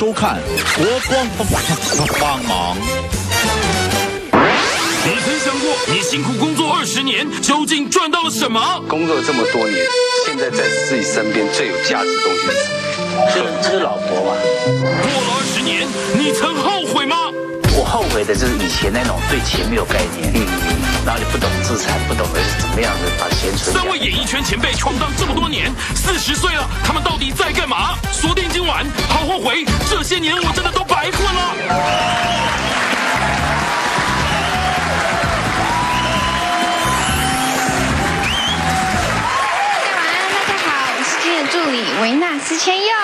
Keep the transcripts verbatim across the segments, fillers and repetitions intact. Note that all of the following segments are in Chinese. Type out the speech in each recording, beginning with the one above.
收看国光帮忙。 你曾想过，你辛苦工作二十年，究竟赚到了什么？ 工作这么多年，现在在自己身边最有价值的东西是什么？ 这这是老婆嘛。 过了二十年，你曾后悔吗？ 我后悔的就是以前那种对钱没有概念，嗯，然后你不懂资产，不懂得是怎么样的把钱存。 三位演艺圈前辈闯荡这么多年，四十岁了，他们到底在干嘛？锁定今晚，好后悔，这些年我真的都白混了。 助理维纳斯千佑，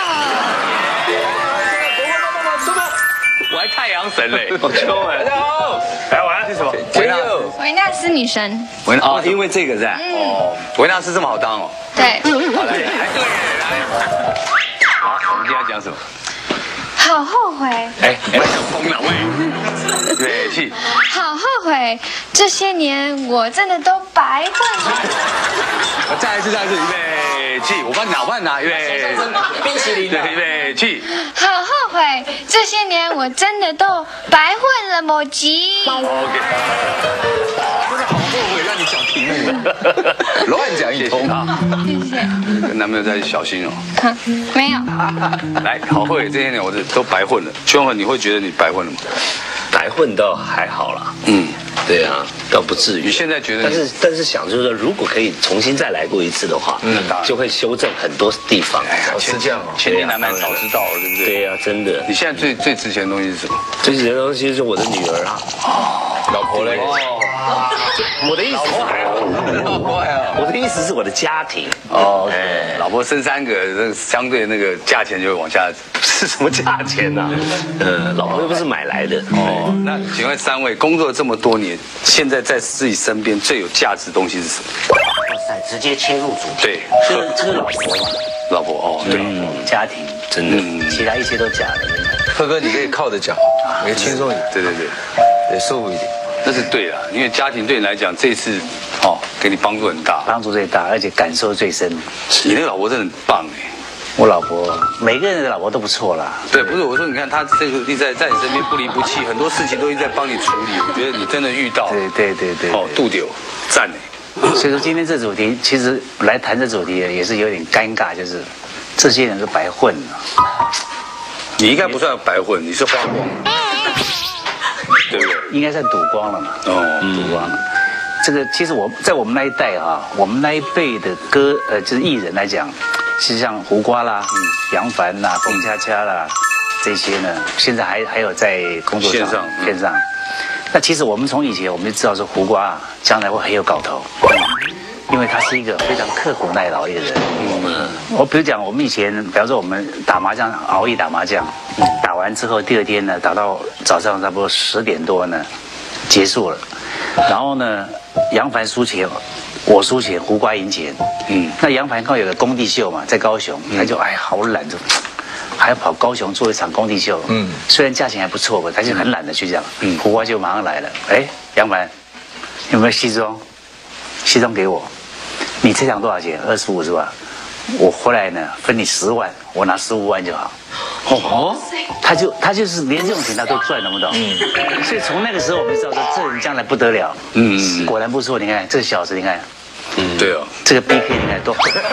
我还太阳神嘞， 好凶哎！大家好，来玩是什么？ 维纳斯， 维纳斯女神。 维纳哦，因为这个是吧？哦，维纳斯这么好当哦。 对。 好来，还对来。好，我们今天要讲什么？ 好后悔。 哎，麦克风了喂，对气。 好后悔，这些年我真的都白混了。 再一次，再一次，预备起！我帮你拿，我帮你拿，预备。 冰淇淋。 对，预备起。 好后悔，这些年我真的都白混了某集。 OK。 真的好后悔让你讲题目了，乱讲一通啊！ 谢谢。 跟男朋友在一起小心哦。 没有。 来，好后悔这些年我都白混了。邱文，你会觉得你白混了吗？ 白混倒还好啦， 嗯， 对啊，倒不至于。 你现在觉得？ 但是但是想就是说，如果可以重新再来过一次的话，嗯，就会修正很多地方。 哎呀， 是这样哦， 千年难买早知道了，对不对？ 对呀，真的。 你现在最最值钱的东西是什么？ 最值钱的东西是我的女儿啊。 老婆嘞？ 我的意思是， 老婆呀， 我的意思是我的家庭。 哦，哎，老婆生三个，那相对那个价钱就会往下。 是什么价钱呢？呃，老婆又不是买来的。 哦，那请问三位工作这么多年，现在在自己身边最有价值的东西是什么？ 哇塞，直接切入主题。 对， 这这是老婆嘛？ 老婆哦，对， 家庭真的，其他一切都假的。 贺哥，你可以靠着讲，也轻松一点， 对对对， 也舒服一点。 那是对的，因为家庭对你来讲，这次哦，给你帮助很大， 帮助最大，而且感受最深。 你那个老婆真的很棒哎。 我老婆，每个人的老婆都不错啦。 对，不是我说，你看她这个一直在在你身边不离不弃，很多事情都一直在帮你处理。我觉得你真的遇到， 对对对对。 哦，杜丢，赞哎。 所以说今天这主题，其实来谈这主题也是有点尴尬，就是这些人都白混了。 你应该不算白混，你是花光，对不对？ 应该算赌光了嘛。 哦， 赌光了。这个其实我在我们那一代哈、啊，我们那一辈的歌呃，就是艺人来讲。是像胡瓜啦、嗯、杨凡啦、冯恰恰啦这些呢，现在还还有在工作上线上线上。那其实我们从以前我们就知道说胡瓜啊，将来会很有搞头，因为他是一个非常刻苦耐劳一个人。嗯，我比如讲，我们以前，比方说我们打麻将，熬夜打麻将，打完之后第二天呢，打到早上差不多十点多呢，结束了。然后呢，杨凡输钱。我输钱，胡瓜赢钱。嗯，那杨凡刚有个工地秀嘛，在高雄，他就哎好懒，就还要跑高雄做一场工地秀。嗯，虽然价钱还不错吧，他就很懒得去这样。嗯，胡瓜就马上来了，哎，杨凡有没有西装？西装给我，你这场多少钱？二十五是吧？我回来呢，分你十万，我拿十五万就好。哦，他就他就是连这种钱他都赚，懂不懂？嗯，所以从那个时候我们就知道说这人将来不得了。嗯，果然不错，你看这个小子，你看。 嗯，对哦， 这个 B K 你看多。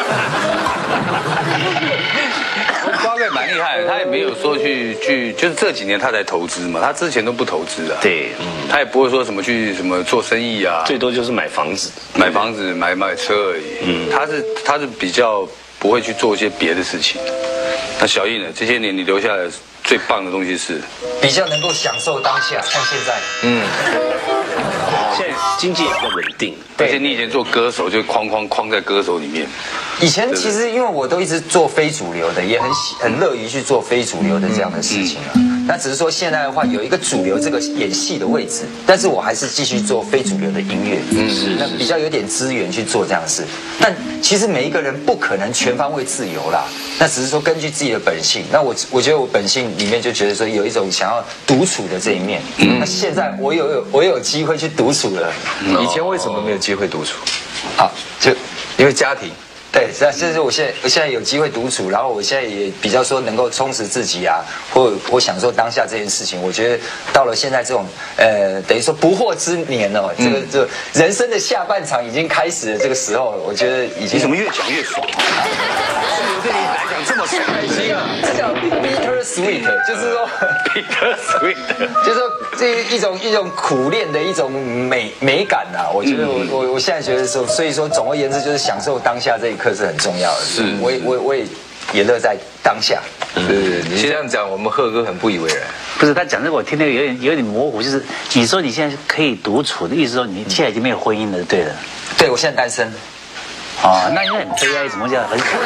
瓜哥蛮厉害的，他也没有说去去，就是这几年他才投资嘛，他之前都不投资的。 对，嗯， 他也不会说什么去什么做生意啊， 最多就是买房子、 买房子、买买车而已。嗯，他是他是比较不会去做一些别的事情。那小易呢？这些年你留下来最棒的东西是比较能够享受当下，像现在，嗯， 现在经济也比较稳定， 而且你以前做歌手就框框框在歌手里面。 以前其实因为我都一直做非主流的，也很喜很乐于去做非主流的这样的事情啊。那只是说现在的话有一个主流这个演戏的位置，但是我还是继续做非主流的音乐，嗯，是那比较有点资源去做这样的事。但其实每一个人不可能全方位自由啦，那只是说根据自己的本性。那我我觉得我本性里面就觉得说有一种想要独处的这一面。嗯，那现在我有有我有机会去独处了。 以前为什么没有机会独处？ 好，就因为家庭。 对，这这是我现在我现在有机会独处，然后我现在也比较说能够充实自己啊，或我享受当下这件事情。我觉得到了现在这种呃，等于说不惑之年哦，这个这人生的下半场已经开始了。这个时候，我觉得已经你怎么越讲越爽？是由对你来讲这么开心啊？ 这叫 bitter sweet， 就是说 bitter sweet， 就是说这一种一种苦练的一种美美感啊。我觉得我我我现在觉得说，所以说总而言之，就是享受当下这一刻是很重要的。 是， 我也我我也也乐在当下。 是，你这样讲，我们贺哥很不以为然。 不是他讲这个，我听得有点有点模糊。就是你说你现在可以独处的意思，说你现在已经没有婚姻了，对了。 对，我现在单身。 哦，那应该很悲哀，怎么讲？很可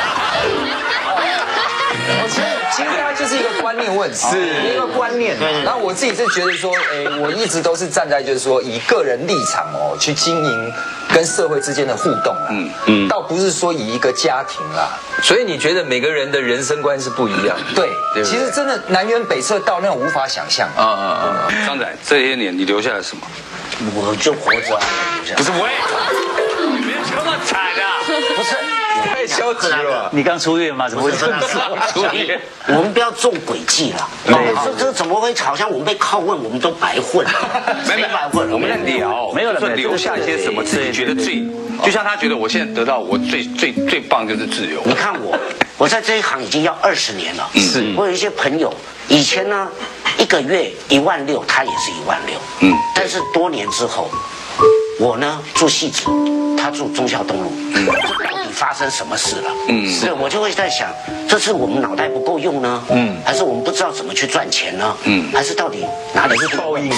我其实其实它就是一个观念问题，是一个观念。然后我自己是觉得说，哎，我一直都是站在就是说以个人立场哦去经营跟社会之间的互动啦，嗯嗯，倒不是说以一个家庭啦。 所以你觉得每个人的人生观是不一样的？ 对， 对其实真的南辕北辙到那种无法想象。 啊啊啊！张仔，这些年你留下了什么？ 我就活着啊， 不是喂，你别这么惨啊！ 不是。 太消极了！ 你刚出院吗？怎么会这样说？ 出院？ 我们不要中诡计了。这这怎么会好像我们被拷问，我们都白混了？ 没白混，我们在聊， 没有了， 说留下一些什么自己觉得最，就像他觉得我现在得到我最最最棒就是自由。 你看我，我在这一行已经要二十年了。是，我有一些朋友，以前呢一个月一万六，他也是一万六。嗯，但是多年之后，我呢住汐止，他住忠孝东路。嗯。发生什么事了？嗯，对，我就会在想，这是我们脑袋不够用呢，嗯，还是我们不知道怎么去赚钱呢？嗯，还是到底哪里是报应呢？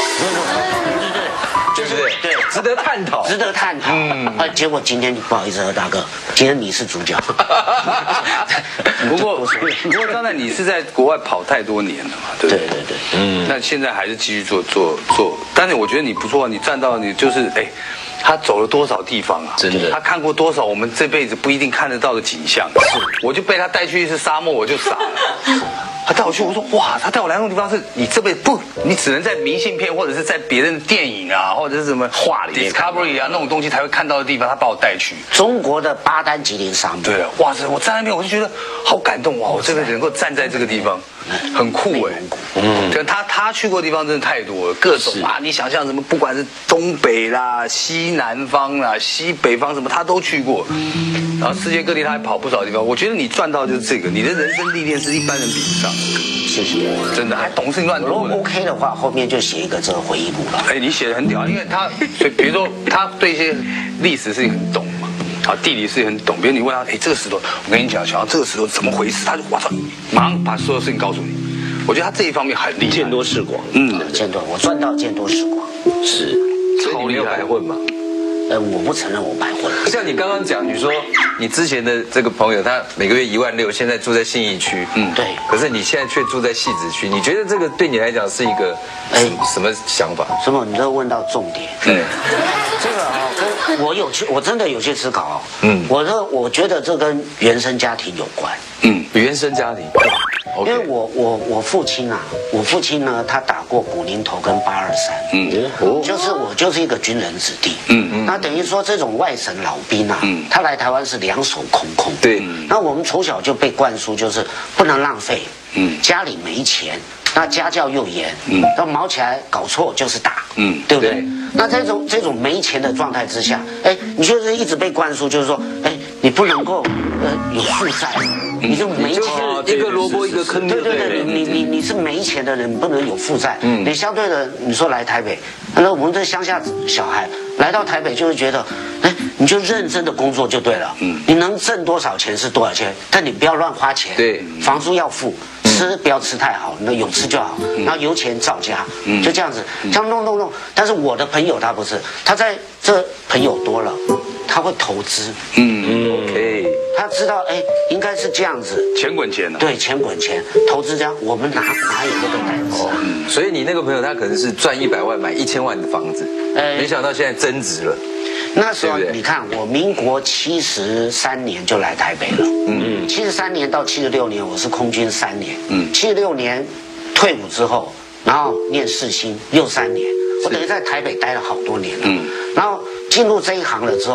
对对对， 对不对？对，值得探讨， 值得探讨。嗯，啊，结果今天不好意思，何大哥，今天你是主角。 不过，不过张仔，你是在国外跑太多年了嘛？对对对对， 嗯，那现在还是继续做做做，但是我觉得你不错，你站到你就是哎。他走了多少地方啊？ 真的， 他看过多少我们这辈子不一定看得到的景象。我就被他带去一次沙漠，我就傻了。他带我去，我说哇，他带我来那种地方是你这辈子不，你只能在明信片或者是在别人的电影啊，或者是什么画里 Discovery 啊那种东西才会看到的地方，他把我带去。 中国的巴丹吉林沙漠。 对啊，哇塞！我站在那边我就觉得好感动哇！我这个人能够站在这个地方，很酷哎。嗯，就他他去过的地方真的太多了，各种啊，你想象什么，不管是东北啦、西南方啦、西北方什么，他都去过。然后世界各地他还跑不少地方。我觉得你赚到就是这个，你的人生历练是一般人比不上。 谢谢， 真的还懂事情乱多。 如果 OK 的话，后面就写一个这个回忆录了。 哎，你写的很屌，因为他，所以比如说他对一些历史事情很懂嘛，啊，地理事情很懂。比如你问他，哎，这个石头，我跟你讲，想要这个石头怎么回事，他就哇操，马上把所有事情告诉你。我觉得他这一方面很厉害， 见多识广。 嗯，见多，我赚到见多识广。 是，超厉害，白混嘛。 呃，我不承认我白混。 像你刚刚讲，你说你之前的这个朋友，他每个月一万六，现在住在信义区，嗯， 对。 可是你现在却住在汐止区，你觉得这个对你来讲是一个哎什么想法？ 什么？你都问到重点。 对， 这个啊，跟我有去，我真的有去思考哦。嗯，我这我觉得这跟原生家庭有关。 嗯，原生家庭。 因为我我我父亲啊，我父亲呢，他打过古宁头跟八二三，嗯，就是我就是一个军人子弟，嗯嗯，那等于说这种外省老兵啊，嗯，他来台湾是两手空空， 对， 那我们从小就被灌输就是不能浪费，嗯，家里没钱，那家教又严，嗯，那毛起来搞错就是打，嗯，对不对？那这种这种没钱的状态之下，哎，你就是一直被灌输，就是说，哎，你不能够呃有负债。你就没钱， 一个萝卜一个坑。 对对对，你你你是没钱的人，你不能有负债。嗯，你相对的，你说来台北，那我们这乡下小孩来到台北，就会觉得，哎，你就认真的工作就对了。嗯，你能挣多少钱是多少钱，但你不要乱花钱。 对， 房租要付，吃不要吃太好，那有吃就好。然后油钱照加，就这样子，这样弄弄弄。但是我的朋友他不是，他在这朋友多了。他会投资， 嗯 ，OK， 他知道，哎，应该是这样子， 钱滚钱呢、啊？ 对，钱滚钱，投资这样，我们哪哪有这个胆子？ 哦，嗯，所以你那个朋友他可能是赚一百万买一千万的房子，哎，没想到现在增值了。 那时候你看，我民国七十三年就来台北了，嗯，七十三年到七十六年，我是空军三年，嗯，七十六年退伍之后，然后念世新又三年，我等于在台北待了好多年了，嗯，然后。进入这一行了之后，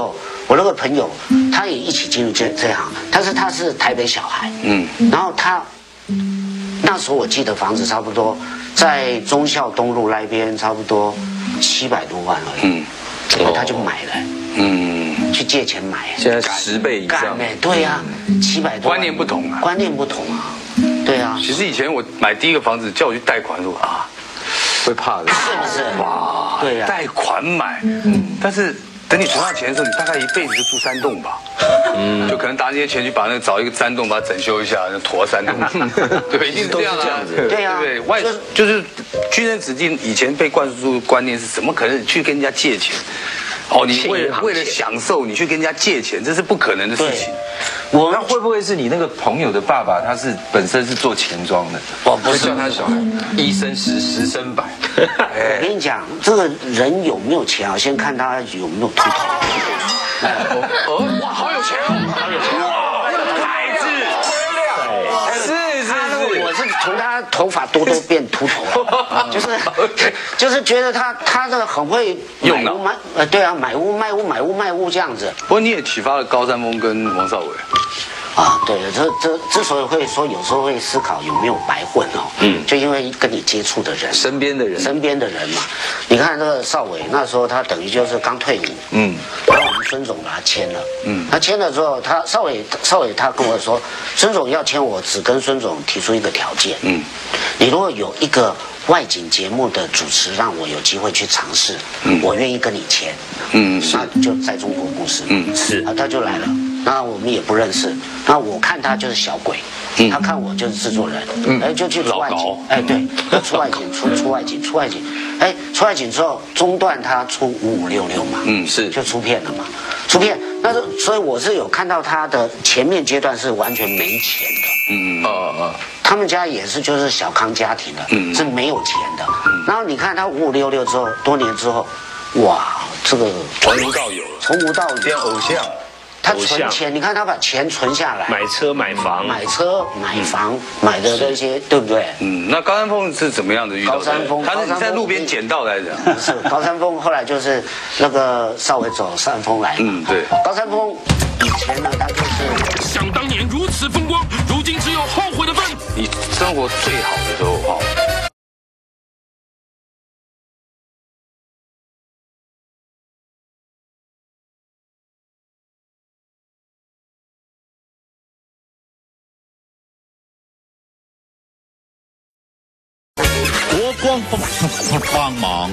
我那个朋友他也一起进入这这行，但是他是台北小孩，嗯，然后他那时候我记得房子差不多在忠孝东路那边差不多七百多万而已，嗯，然后他就买了，嗯，去借钱买， 现在十倍以上， 对呀，七百多万， 观念不同啊， 观念不同啊，对啊。 其实以前我买第一个房子叫我去贷款，说啊。 会怕的， 是不是？ 哇， 对呀， 贷款买，嗯，但是等你存到钱的时候，你大概一辈子就住三栋吧，嗯，就可能拿那些钱去把那个找一个山洞把它整修一下，那坨三栋，对，一定是这样啊， 对呀， 对，外就是军人子弟以前被灌输观念是怎么可能去跟人家借钱？哦，你为了为了享受，你去跟人家借钱，这是不可能的事情。 我那会不会是你那个朋友的爸爸，他是本身是做钱庄的？ 哦，不是， 叫他小孩一生十，十生百。 我跟你讲，这个人有没有钱啊？先看他有没有秃头。 哦，哇，好有钱哦，好有钱哦，孩子，是是是， 我是从他头发多多变秃头，就是就是觉得他他的很会买屋买呃对啊，买屋卖屋买屋卖屋这样子。 不过你也启发了高山峰跟王少伟。 啊，对，这这之所以会说有时候会思考有没有白混哦，嗯，就因为跟你接触的人， 身边的人， 身边的人嘛。你看这个少伟那时候他等于就是刚退伍，嗯，然后我们孙总把他签了，嗯，他签了之后，他少伟少伟他跟我说，孙总要签我，只跟孙总提出一个条件，嗯，你如果有一个外景节目的主持让我有机会去尝试，嗯，我愿意跟你签，嗯，那就在中国故事，嗯，是啊，他就来了。那我们也不认识，那我看他就是小鬼，嗯、他看我就是制作人，哎、嗯，就去出外景，哎，对，出外景，出出外景，出外景，哎，出外景之后中断他出五五六六嘛，嗯，是，就出片了嘛，出片，那是所以我是有看到他的前面阶段是完全没钱的，嗯哦哦，他们家也是就是小康家庭的，嗯，是没有钱的，嗯、然后你看他五五六六之后，多年之后，哇，这个从无到有， 从无到有， 变偶像。 他存钱，你看他把钱存下来， 买车买房， 买车买房买的那些，对不对？ 嗯，那高山峰是怎么样的遇到？ 高山峰， 他是在路边捡到来的。 不是，高山峰后来就是那个少伟走山峰来。嗯，对。高山峰以前呢，他就是想当年如此风光，如今只有后悔的份。 你生活最好的时候哈。 国光帮忙。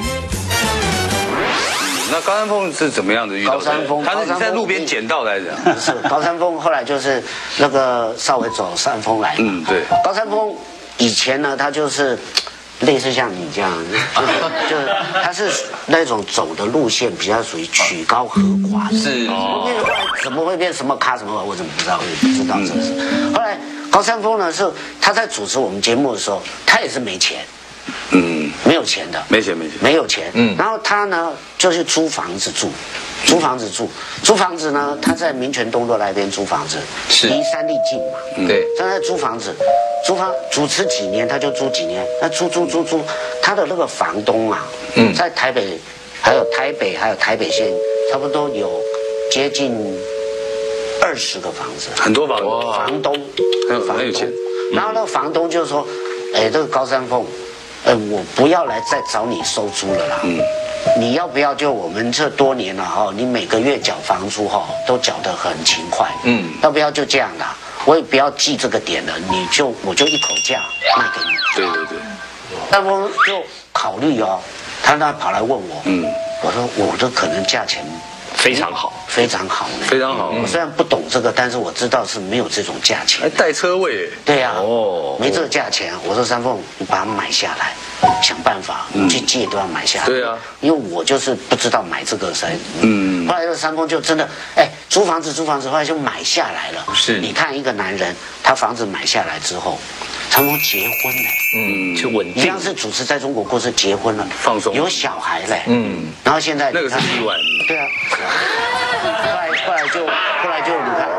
那高山峰是怎么样的遇到？ 高山峰， 他是在路边捡到来的。 不是，高山峰后来就是那个少伟走山峰来。嗯，对。高山峰以前呢，他就是类似像你这样，就是就是他是那种走的路线比较属于曲高和寡。是。后面后来怎么会变什么咖什么，我怎么不知道？我也不知道这个事。后来高山峰呢是他在主持我们节目的时候，他也是没钱。嗯，没有钱的， 没钱没钱， 没有钱。嗯，然后他呢，就是租房子住，租房子住，租房子呢，他在民权东路那边租房子，离三立近嘛。嗯，对，他在租房子，租房主持几年他就租几年，那租租租租，他的那个房东啊，嗯，在台北，还有台北，还有台北县，差不多有接近二十个房子， 很多房子， 房东很很有钱。 然后那个房东就说，哎，这个高山峰。呃，我不要来再找你收租了啦。嗯，你要不要就我们这多年了哈，你每个月缴房租哈都缴得很勤快。嗯，要不要就这样啦？我也不要记这个点了，你就我就一口价卖给你。 对对对。 那我就考虑哦，他那跑来问我，嗯，我说我这可能价钱非常好， 非常好呢， 非常好。 我虽然不懂这个，但是我知道是没有这种价钱。 还带车位？ 对呀，哦，没这个价钱。我说山凤，你把它买下来，想办法，你去借都要买下来。 对啊， 因为我就是不知道买这个才。嗯。后来这山凤就真的，哎，租房子租房子，后来就买下来了。是。你看一个男人，他房子买下来之后，山凤结婚嘞，嗯，就稳定。一样是主持在中国故事结婚了， 放松， 有小孩嘞，嗯，然后现在那个是意外。 对啊。后来后来就后来就你看，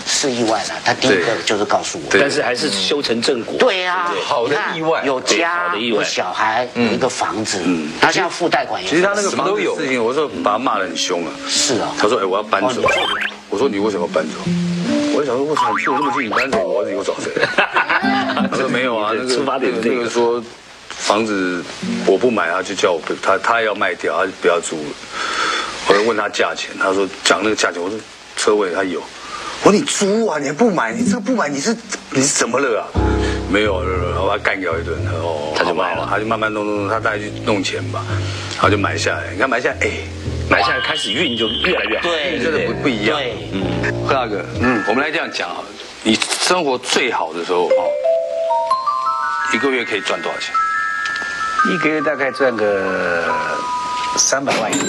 是意外了，他第一个就是告诉我， 但是还是修成正果。 对呀， 好的意外， 有家，有小孩，有一个房子，嗯，他现在付贷款也， 其实他那个房子事情，我说把他骂得很凶啊。 是啊， 他说哎我要搬走，我说你为什么要搬走？我想说为什么去我那么近，你搬走我儿子以后找谁？他说没有啊，那个出发点那个说房子我不买，他就叫我他他要卖掉，他就不要租了。我就问他价钱，他说讲那个价钱，我说车位他有。我说你租啊，你还不买？你这个不买，你是你是怎么了啊？没有，我把他干掉一顿，哦， 他就卖了， 他就慢慢弄弄弄，他大概去弄钱吧，他就买下来。你看买下来，哎， 买下来开始运就越来越好， 对， 真的不不一样。 对， 嗯，贺大哥，嗯，我们来这样讲啊，你生活最好的时候哦，一个月可以赚多少钱？ 一个月大概赚个三百万。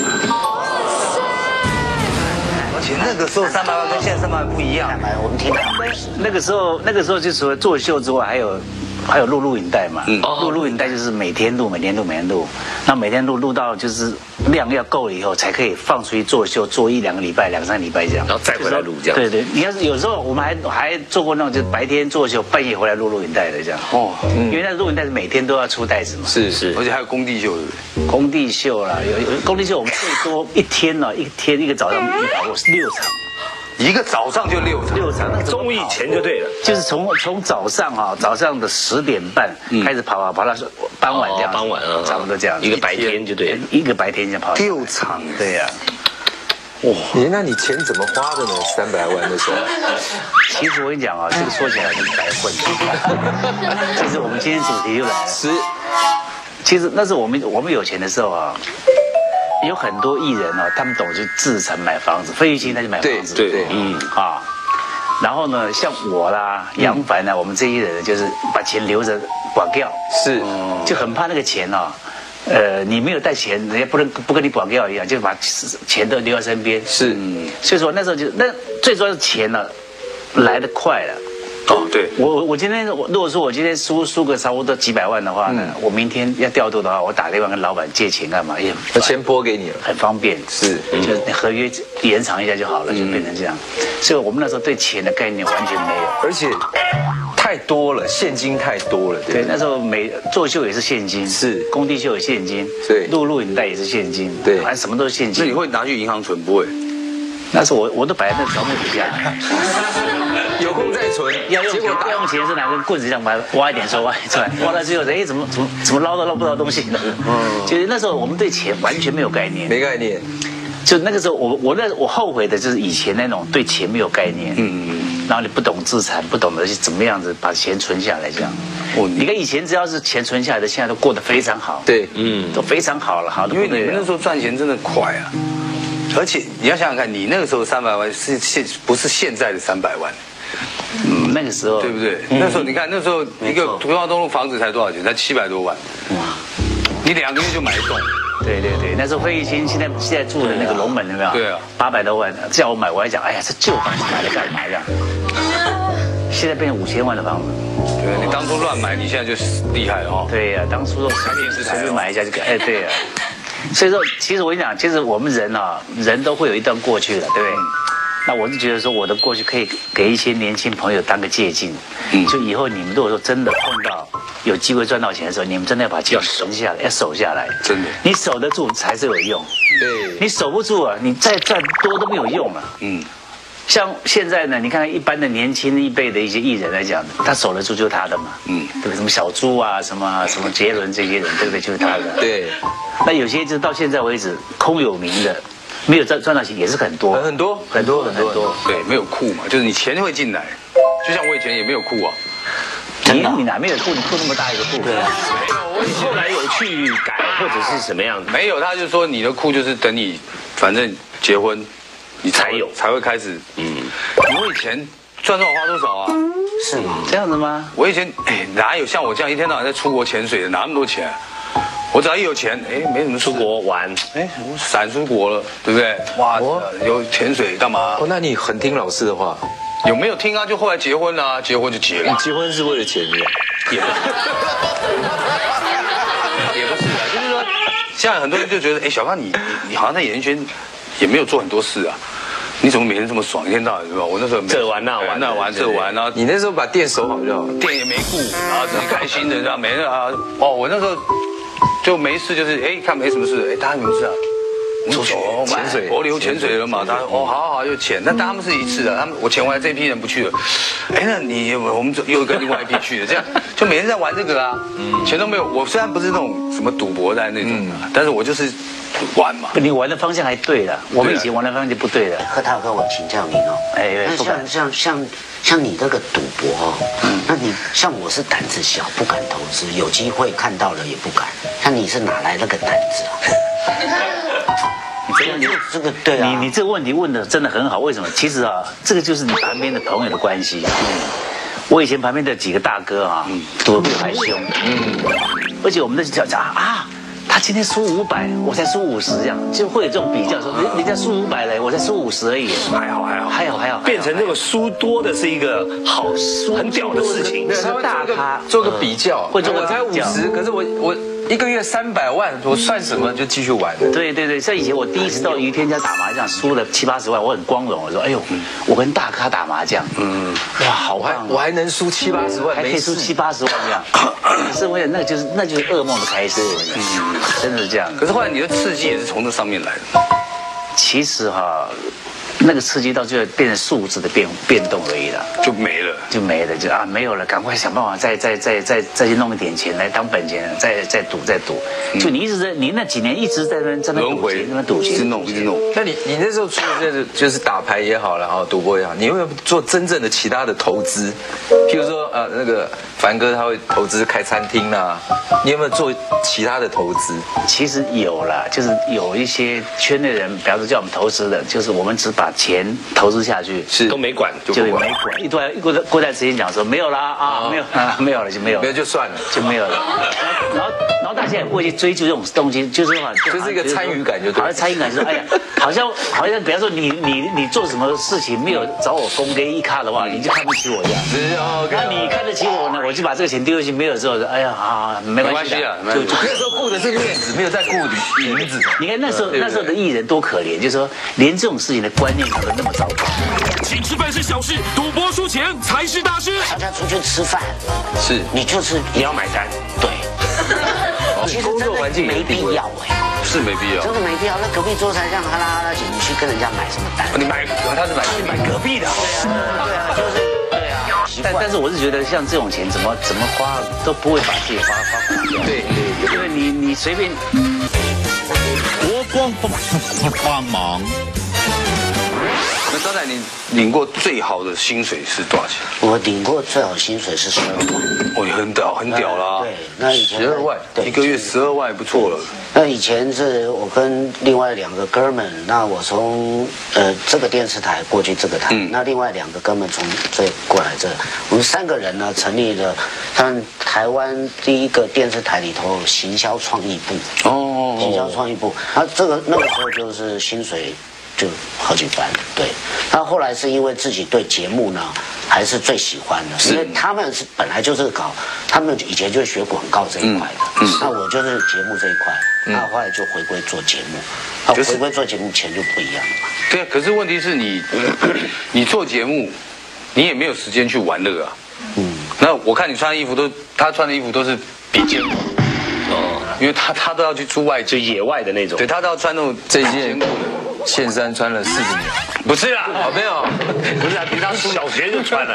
而且那个时候三百万跟现在三百万不一样。 我们听到那个时候，那个时候就除了作秀之外，还有还有录录影带嘛。 嗯， 录录影带就是每天录，每天录，每天录。那每天录录到就是量要够了以后，才可以放出去作秀，做一两个礼拜、两三礼拜这样。 然后再回来录这样。 对对，你要是有时候我们还还做过那种，就是白天作秀，半夜回来录录影带的这样。哦，因为那录影带是每天都要出带子嘛。 是是，而且还有工地秀，对不对？ 工地秀啦，有有工地秀，我们最多一天呢，一天一个早上你跑过六场。 一个早上就六场， 六场，那综艺前就对了， 就是从从早上啊，早上的十点半开始跑跑跑到傍晚这样， 傍晚啊， 差不多这样， 一个白天就对了， 一个白天这样跑六场， 对呀。 哇，你那你钱怎么花的呢？三百万的时候， 其实我跟你讲啊，这个说起来就是白混的。其实我们今天主题就来了， 是， 其实那是我们我们有钱的时候啊。有很多艺人哦，他们懂就自产买房子，费玉清他就买房子， 对对， 嗯啊，然后呢，像我啦、杨凡啊，我们这些人就是把钱留着管掉， 是， 就很怕那个钱哦，呃，你没有带钱，人家不能不跟你管掉一样，就把钱都留在身边， 是， 所以说那时候就那最主要是钱呢来得快了。 哦，对， 我我今天我如果说我今天输输个差不多几百万的话呢，嗯、我明天要调度的话，我打电话跟老板借钱干嘛？也把钱拨给你了， 很方便， 是， 嗯、就是合约延长一下就好了，就变成这样。所以我们那时候对钱的概念完全没有， 而且太多了，现金太多了，对对，那时候每作秀也是现金， 是工地秀也现金， 对， 录录影带也是现金， 对， 反正什么都是现金。 那你会拿去银行存不会？ 那时候我我都摆在那条目底下。 有空再存， 要用钱，要用钱是拿根棍子这样把它挖一点收挖出来，挖到最后，哎，怎么怎么怎么捞都捞不到东西了。嗯，就是那时候我们对钱完全没有概念， 没概念。 就那个时候，我我那我后悔的就是以前那种对钱没有概念，嗯嗯，然后你不懂自产，不懂得怎么样子把钱存下来这样。哦，你看以前只要是钱存下来的，现在都过得非常好， 对， 嗯，都非常好了，好的。 因为你们那时候赚钱真的快啊，而且你要想想看，你那个时候三百万是现不是现在的三百万。 嗯，那个时候对不对？嗯、那时候你看，那时候一个中华东路房子才多少钱？才七百多万。哇！你两个月就买一栋。 对对对，那时候费玉清现在现在住的那个龙门有没有？ 对啊， 八百多万，叫我买，我还讲，哎呀，这旧房子买来干嘛呀？现在变成五千万的房子。 对，你当初乱买，你现在就厉害了哦。 对呀、啊，当初开电视随便买一下就哎，对呀、啊。所以说，其实我跟你讲，其实我们人啊，人都会有一段过去的，对不对？那我是觉得说，我的过去可以给一些年轻朋友当个借鉴，嗯，就以后你们如果说真的碰到有机会赚到钱的时候，你们真的要把钱存下来，要守下来， 真的， 你守得住才是有用， 对， 你守不住啊，你再赚多都没有用了，嗯，像现在呢，你看一般的年轻一辈的一些艺人来讲，他守得住就是他的嘛，嗯，对不对？什么小猪啊，什么什么杰伦这些人，对不对？就是他的， 对， 那有些就到现在为止空有名的。没有赚赚到钱也是很多很多很多很多很多， 对，没有库嘛，就是你钱会进来，就像我以前也没有库啊， 你你哪没有库？你库那么大一个库？对啊， 你后来有去改或者是什么样子？ 没有，他就说你的库就是等你反正结婚，你才有才会开始，嗯，我以前赚多少花多少啊， 是吗？这样子吗？ 我以前哎哪有像我这样一天到晚在出国潜水的，哪那么多钱？我只要一有钱，哎，没什么出国玩， 哎，我闪出国了，对不对？哇，有潜水干嘛？ 哦，那你很听老师的话， 有没有听啊？就后来结婚了、啊，结婚就结了。 你结婚是为了钱的？ 也不是，也不是啊，就是说，现在很多人就觉得，哎，小胖你你你好像在演艺圈也没有做很多事啊， 你怎么每天这么爽，一天到晚对吧？我那时候这玩那玩那玩这玩，然后你那时候把店守好就好， 店也没顾，然后自己开心的，然后每天啊，哦，我那时候就没事，就是哎，看没什么事，哎，大家有没有事啊？出去潜水， 我留潜水了嘛？他哦，好好好，就潜。那他们是一次的，他们我潜完这批人不去了。哎，那你我们又跟另外一批去了，这样就每天在玩这个啊。嗯，钱都没有。我虽然不是那种什么赌博的那种，但是我就是玩嘛。 你玩的方向还对了，我们以前玩的方向就不对了。 贺大哥，我请教您哦。 哎， 那像像像像你这个赌博哦，那你像我是胆子小，不敢投资，有机会看到了也不敢。那你是哪来那个胆子啊？ 这个你这个对啊， 你你这个问题问的真的很好。为什么？其实啊，这个就是你旁边的朋友的关系。我以前旁边的几个大哥啊，赌得比我还凶。嗯，而且我们那叫讲啊，他今天输五百，我才输五十，这样就会有这种比较，说人人家输五百嘞，我才输五十而已， 还好还好还好还好， 变成那个输多的是一个好很屌的事情。 他会做个做个比较， 会做个我才五十，可是我我。一个月三百万，我算什么？就继续玩。 对对对，像以前我第一次到于天家打麻将，输了七八十万，我很光荣。我说，哎呦，我跟大咖打麻将，嗯，哇，好棒！ 我还能输七八十万， 还可以输七八十万这样。是为了那就是那就是噩梦的开始，嗯，真的是这样。 可是后来你的刺激也是从这上面来的。 其实哈。那个刺激到最后变成数字的变变动而已了， 就没了， 就没了，就啊没有了，赶快想办法再再再再再去弄一点钱来当本钱，再再赌再赌。就你一直在你那几年一直在那在那赌钱，那边赌钱， 一直弄一直弄。 那你你那时候除了就是就是打牌也好了，然后赌博也好，你有没有做真正的其他的投资？譬如说呃那个凡哥他会投资开餐厅啊，你有没有做其他的投资？ 其实有啦，就是有一些圈内人，比方说叫我们投资的，就是我们只把钱投资下去， 是都没管， 就没管。一段过过段时间讲说没有啦啊，没有啊，没有了就没有， 没有就算了， 就没有了。然后然后大家也不会去追究这种东西，就是说就是一个参与感，就好像参与感说，哎呀，好像好像比方说你你你做什么事情没有找我封给一卡的话，你就看不起我这样。那你看得起我呢，我就把这个钱丢进去，没有之后，哎呀啊，没关系啊， 就那时候顾的是面子，没有在顾银子。 你看那时候那时候的艺人多可怜，就是说连这种事情的观念都那么糟糕。 请吃饭是小事，赌博输钱才是大事。 大家出去吃饭， 是你就是你要买单， 对。其实工作环境没必要哎， 是没必要， 真的没必要。那隔壁桌才这样哈啦哈啦，你去跟人家买什么单？ 你买，他是买买隔壁的， 对啊，就是对啊。 但但是我是觉得像这种钱怎么怎么花都不会把自己花花垮掉。 对对， 因为你你随便。 国光帮帮忙。 那刚才你领过最好的薪水是多少钱？ 我领过最好的薪水是十二万。 哦，很屌，很屌啦。 对，那以前十二万，对，一个月十二万不错了。 那以前是我跟另外两个哥们，那我从呃这个电视台过去这个台，嗯、那另外两个哥们从这过来这，我们三个人呢成立了他们台湾第一个电视台里头行销创意部。哦，行销创意部，那这个那个时候就是薪水。就好几番，对。那后来是因为自己对节目呢还是最喜欢的，因为他们是本来就是搞，他们以前就是学广告这一块的，嗯嗯、那我就是节目这一块，嗯、那后来就回归做节目，那回归做节目钱就不一样了嘛。 对啊，可是问题是你，你做节目，你也没有时间去玩乐啊。嗯。那我看你穿的衣服都，他穿的衣服都是比肩。哦，因为他他都要去出外， 就野外的那种。 对，他都要穿那种这件线衫穿了四十年， 不是啊， 好没有， 不是啊，平常小学就穿了。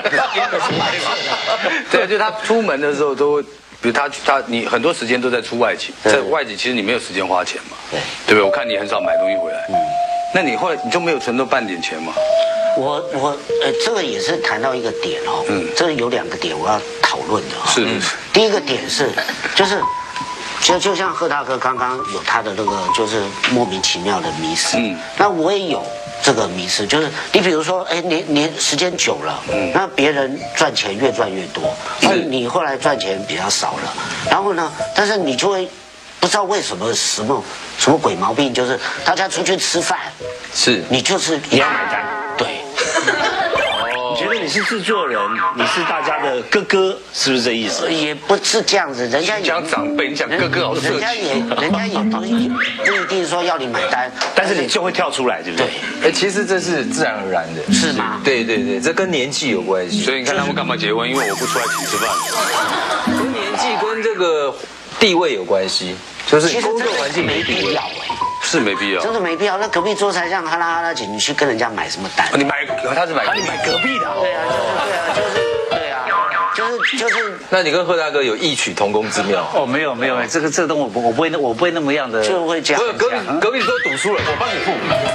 对，就他出门的时候都会，比如他他你很多时间都在出外景，在外景其实你没有时间花钱嘛，对，对不对？我看你很少买东西回来，嗯，那你后来你就没有存到半点钱吗？ 我我呃，这个也是谈到一个点哦，嗯，这个有两个点我要讨论的哈， 是， 第一个点是就是。就就像贺大哥刚刚有他的那个就是莫名其妙的迷失，嗯，那我也有这个迷失，就是你比如说，哎，年年时间久了，嗯，那别人赚钱越赚越多，那你后来赚钱比较少了，然后呢，但是你就会不知道为什么什么什么鬼毛病，就是大家出去吃饭， 是你就是你要买单， 对。 你觉得你是制作人，你是大家的哥哥，是不是这意思？ 也不是这样子，人家也讲长辈，你讲哥哥好客人家也人家也不不一定说要你买单， 但是你就会跳出来，对不对？ 哎，其实这是自然而然的， 是吗？ 对对对，这跟年纪有关系。 所以你看他们干嘛结婚？因为我不出来请吃饭。 跟年纪跟这个地位有关系，就是其实工作环境没没地位必要。哎， 是没必要， 真的没必要。那隔壁桌才这样哈啦哈啦请你去跟人家买什么单？ 你买他是买你买隔壁的， 对啊，就是对啊，就是对啊，就是就是。 那你跟贺大哥有异曲同工之妙。 哦，没有没有，这个这个东西我不我不会那我不会那么样的， 就会这样不是隔壁隔壁都赌输了，我帮你付。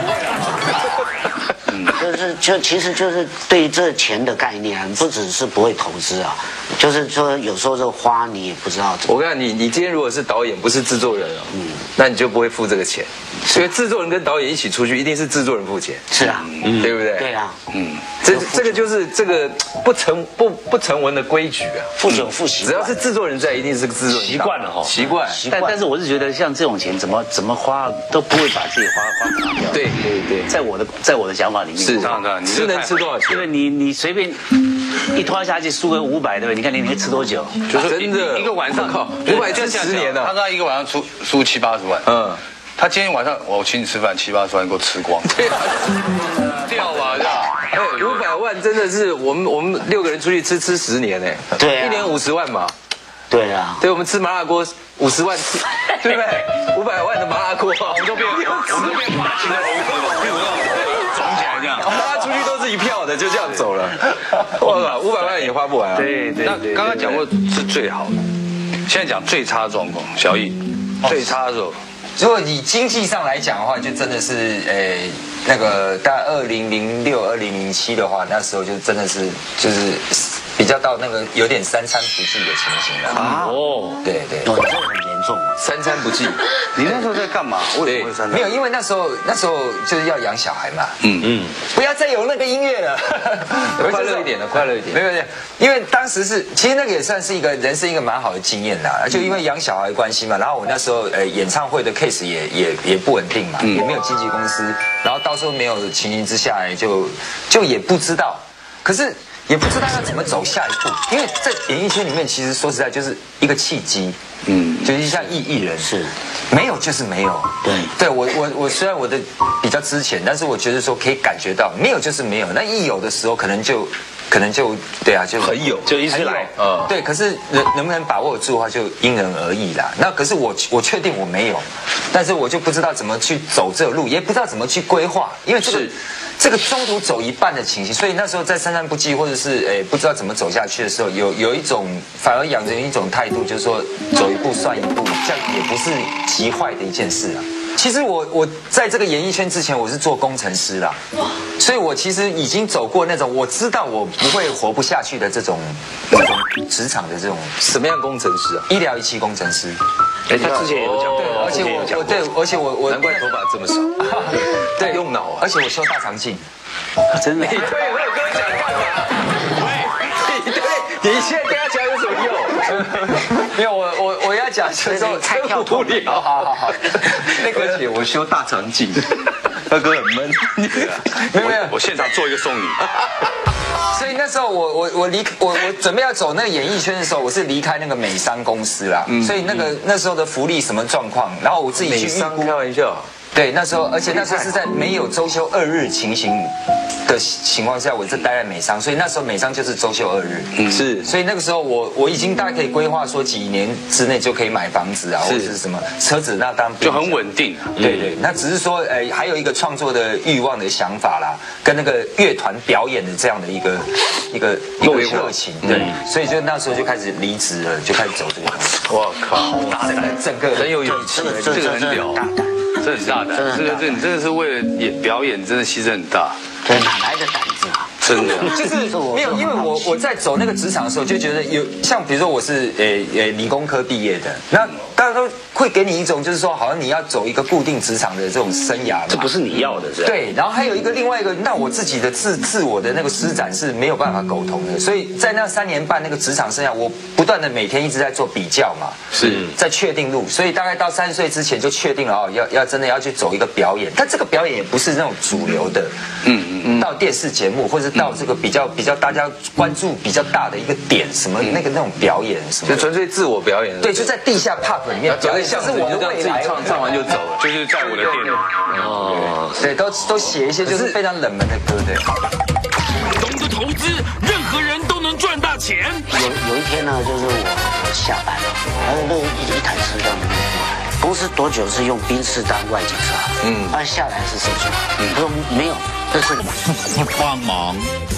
就是就其实就是对这钱的概念，不只是不会投资啊，就是说有时候这花你也不知道怎么。 我跟你讲，你你今天如果是导演，不是制作人哦，嗯，那你就不会付这个钱。所以制作人跟导演一起出去，一定是制作人付钱。 是啊， 嗯，对不对？ 对啊， 嗯，这这个就是这个不成不不成文的规矩啊。 付酒付习惯， 只要是制作人在，一定是制作人习惯了哈， 习惯。 但但是我是觉得像这种钱怎么怎么花都不会把自己花花花掉。 对对对， 在我的在我的想法里面是看看你吃能吃多少钱？ 因为你你随便一拖下去输个五百，对不对？你看你你会吃多久？ 就是真的一个晚上靠五百吃十年了。 他说一个晚上输输七八十万， 嗯， 他今天晚上我请你吃饭七八十万给我吃光，掉吧这样。 哎，五百万真的是我们我们六个人出去吃吃十年哎， 对啊一年五十万嘛。 对啊， 对，我们吃麻辣锅五十万吃，对不对？五百万的麻辣锅，我们都变，我们都变八千的总起来这样， 大家出去都是一票的，就这样走了。哇靠，五百万也花不完啊。 对对那刚刚讲过是最好的，现在讲最差的状况，小易最差的时候。 如果以经济上来讲的话，就真的是呃那个大概二零零六、二零零七的话，那时候就真的是就是比较到那个有点三餐不继的情形了。 啊哦， 对对。 哦，这很严重啊。 三餐不继， 你那时候在干嘛？为什么会三餐？ 没有，因为那时候那时候就是要养小孩嘛。 嗯嗯， 不要再有那个音乐了， 快乐一点的，快乐一点。 没有没有，因为当时是其实那个也算是一个人生一个蛮好的经验啦。就因为养小孩的关系嘛，然后我那时候呃演唱会的 case 也也也不稳定嘛，也没有经纪公司，然后到时候没有情形之下，就就也不知道，可是也不知道要怎么走下一步，因为在演艺圈里面，其实说实在就是一个契机。嗯，就是像艺艺人是， 没有就是没有。 对， 对我我我虽然我的比较之前，但是我觉得说可以感觉到没有就是没有，那一有的时候可能就可能就对啊，就很有， 就一直来。 嗯，对，可是能能不能把握住的话，就因人而异啦。那可是我我确定我没有，但是我就不知道怎么去走这个路，也不知道怎么去规划，因为这个这个中途走一半的情形，所以那时候在三餐不继或者是诶不知道怎么走下去的时候，有有一种反而养成一种态度，就是说走一步算一步，这样也不是极坏的一件事啊。其实我我在这个演艺圈之前，我是做工程师啦，所以我其实已经走过那种我知道我不会活不下去的这种这种职场的这种什么样工程师啊？ 医疗仪器工程师。 哎，他之前也有讲过， 而且我我对，而且我我难怪头发这么少， 对用脑啊， 而且我修大肠镜。 真的。 你对我有跟我讲干嘛？你对，你现在跟他讲有什么用？ 没有，我我我要讲就是说太跳脱了。 好好好， 那个而且我修大肠镜，二哥很闷。 没有没有， 我现场做一个送你。 所以那时候我我我离我我准备要走那个演艺圈的时候，我是离开那个美商公司啦，所以那个那时候的福利什么状况，然后我自己去预估。 开玩笑。 对，那时候，而且那时候是在没有周休二日情形的情况下，我是待在美商，所以那时候美商就是周休二日。 嗯，是。 所以那个时候我我已经大概可以规划说几年之内就可以买房子啊，或者是什么车子，那当然就很稳定。 对对，那只是说，呃，还有一个创作的欲望的想法啦，跟那个乐团表演的这样的一个一个一个热情，对，所以就那时候就开始离职了，就开始走这个。 我靠， 整个整个很有勇气，这个很屌。这很大胆，这个这你这个是为了演表演，真的牺牲很大。 对，哪来的胆子啊？ 真的就是没有，因为我我在走那个职场的时候，就觉得有像比如说我是呃呃理工科毕业的，那大家都会给你一种就是说，好像你要走一个固定职场的这种生涯嘛， 这不是你要的，是吧？ 对，然后还有一个另外一个，那我自己的自自我的那个施展是没有办法苟同的，所以在那三年半那个职场生涯，我不断的每天一直在做比较嘛， 是在确定路，所以大概到三十岁之前就确定了哦，要要真的要去走一个表演，但这个表演也不是那种主流的，嗯嗯嗯，到电视节目或者到这个比较比较大家关注比较大的一个点，什么那个那种表演什么就，纯粹自我表演。 对，就在地下 pub 里面表演， 像是我的就这样自己未来。 唱唱完就走了， 就是在我的店里。 哦， 对，都都写一些就是非常冷门的歌的。 懂得投资，任何人都能赚大钱。 有有一天呢，就是我我下班了，然后那一一台车这样路过来，公司多久是用宾士当外景车？嗯，他下来是谁说？他说没有，这是你。 帮忙。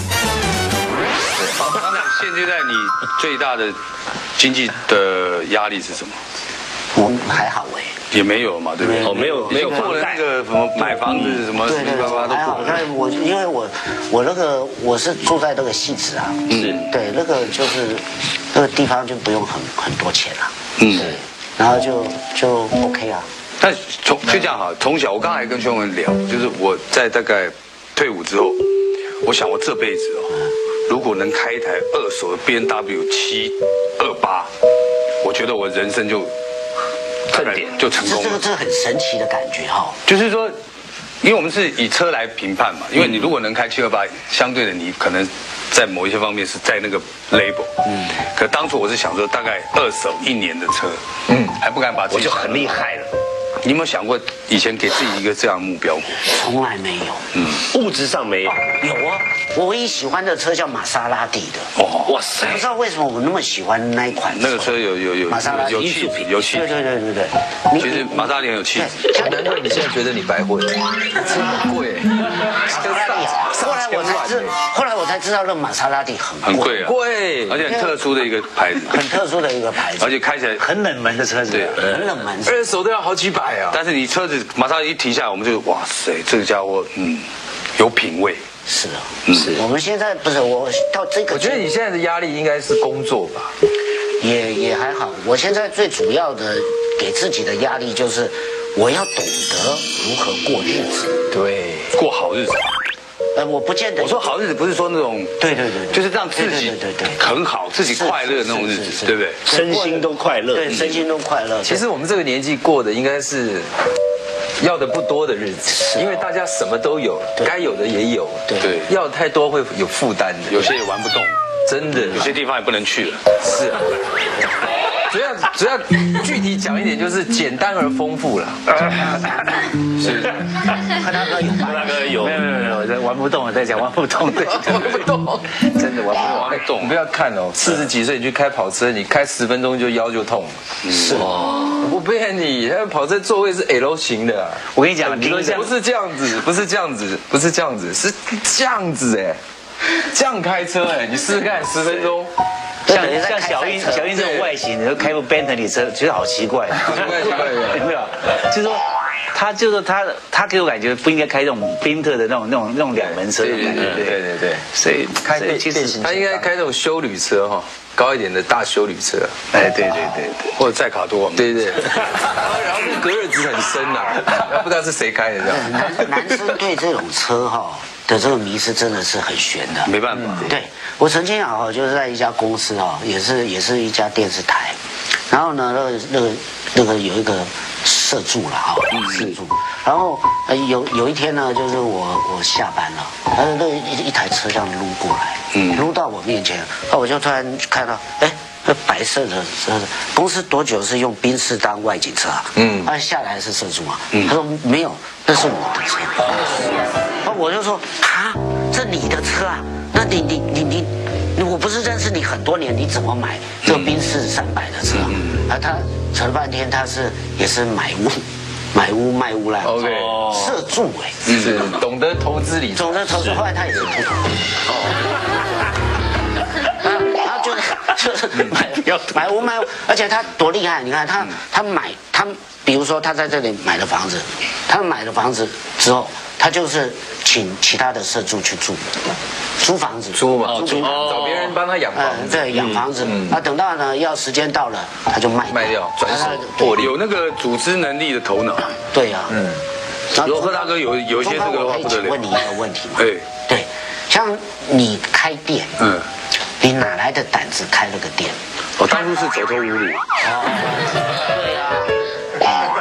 那现在你最大的经济的压力是什么？ 我还好哎。 也没有嘛，对不对？ 哦，没有没有做了那个什么买房子什么对对对，还好。但我因为我我那个我是住在那个戏子啊， 是对，那个就是那个地方就不用很很多钱了， 嗯， 对，然后就就 OK 啊。 但从就这样哈，从小我刚才跟宣文聊，就是我在大概退伍之后，我想我这辈子哦，如果能开一台二手的 B M W 七二八，我觉得我人生就大概就成功了。 这这个这很神奇的感觉哈、哦。 就是说，因为我们是以车来评判嘛，因为你如果能开七二八，相对的你可能在某一些方面是在那个 label，嗯，可当初我是想说大概二手一年的车，嗯，还不敢把自己我就很厉害了。 你有没有想过以前给自己一个这样的目标过？ 从来没有。 嗯， 物质上没有。 有啊，我唯一喜欢的车叫玛莎拉蒂的。 哦， 哇塞不知道为什么我那么喜欢那一款车。 那个车有有有玛莎拉蒂有气质，有气质。 对对对对对。你其实玛莎拉蒂很有气质。 对， 难怪你现在觉得你白混，真贵。 玛莎拉蒂啊，后来我才知，后来我才知道那玛莎拉蒂很很贵啊， 贵， 而且很特殊的一个牌子， 很特殊的一个牌子， 而且开起来很冷门的车子， 对， 很冷门。 二手都要好几百啊。 但是你车子玛莎拉蒂一提下来，我们就哇塞，这个家伙嗯有品味。 是啊，是。我们现在不是我到这个， 我觉得你现在的压力应该是工作吧？ 也也还好。我现在最主要的给自己的压力就是我要懂得如何过日子， 对， 过好日子。 呃，我不见得。 我说好日子不是说那种， 对对对， 就是让自己对对对很好，自己快乐的那种日子，对不对？ 身心都快乐。 对，身心都快乐。 其实我们这个年纪过的应该是要的不多的日子，因为大家什么都有，该有的也有， 对， 要太多会有负担的， 有些也玩不动， 真的， 有些地方也不能去了。 是啊。主要主要具体讲一点，就是简单而丰富了。 是， 柯大哥有吗？ 那个有没有没有没有，我玩不动，我在讲玩不动，对， 玩不动， 真的玩不动。 玩不动你不要看哦，四十几岁你去开跑车，你开十分钟就腰就痛。 是我不骗你，那跑车座位是 L 型的。 我跟你讲，你不是这样子，不是这样子，不是这样子，是这样子哎，这样开车哎，你试试看，十分钟。 像像小英小英这种外形，你说开部 Bentley 车，觉得好奇怪， 奇怪奇怪的， 有没有？就是说，他就是他他给我感觉不应该开这种宾特的那种那种那种两门车的感觉， 对对对对， 所以开所以其实他应该开这种休旅车哈，高一点的大休旅车， 哎，对对对对，或者载卡多， 对对，然后隔热纸很深呐，不知道是谁开的这样。 男男生对这种车哈的这个迷思真的是很悬的， 没办法。 对我曾经啊，就是在一家公司啊，也是也是一家电视台，然后呢，那个那个那个有一个摄助了啊，摄助，然后呃有有一天呢，就是我我下班了，然后那一一台车这样撸过来，嗯，撸到我面前，那我就突然看到，哎。那白色的车子，公司多久是用宾士当外景车啊？嗯，他下来是摄助啊。嗯，他说没有，那是我的车。那我就说啊，这你的车啊？那你你你你，我不是认识你很多年，你怎么买这个宾士三百的车啊？啊，他扯了半天，他是也是买屋。买屋卖屋来 ，OK， 摄助哎， 是懂得投资理财， 懂得投资，后来他也是不懂。然后就是就是买买屋卖屋，而且他多厉害！你看他他买他，比如说他在这里买了房子，他买了房子之后，他就是请其他的社助去住，租房子， 租嘛， 租平房， 找别人帮他养房子， 对，养房子。那等到呢要时间到了，他就卖卖掉，转手获利， 有那个组织能力的头脑。 对呀，嗯。 如果柯大哥有有一些这个的话， 我可以请问你一个问题吗？ 哎， 对，像你开店， 嗯。 你哪来的胆子开了个店？ 我当初是走投无路。 哦，对呀，